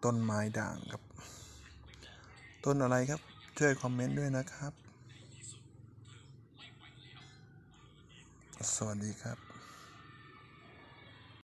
ต้นไม้ด่างครับต้นอะไรครับช่วยคอมเมนต์ด้วยนะครับสวัสดีครับ